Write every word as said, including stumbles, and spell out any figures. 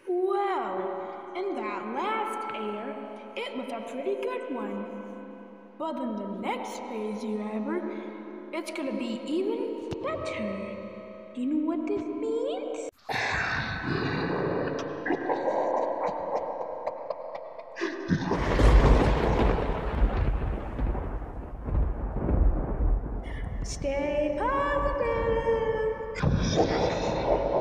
Well, in that last air, it was a pretty good one. But in the next phase you ever, it's gonna be even better. Do you know what this means? Stay positive.